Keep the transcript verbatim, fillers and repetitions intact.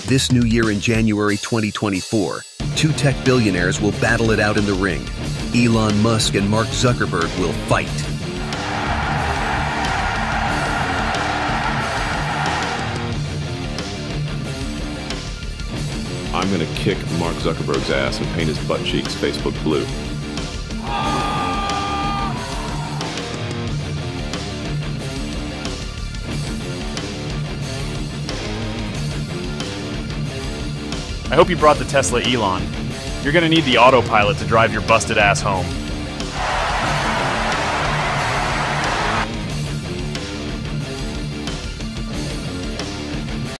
This new year in January twenty twenty-four, two tech billionaires will battle it out in the ring. Elon Musk and Mark Zuckerberg will fight. I'm gonna kick Mark Zuckerberg's ass and paint his butt cheeks Facebook blue. I hope you brought the Tesla Elon. You're gonna need the autopilot to drive your busted ass home.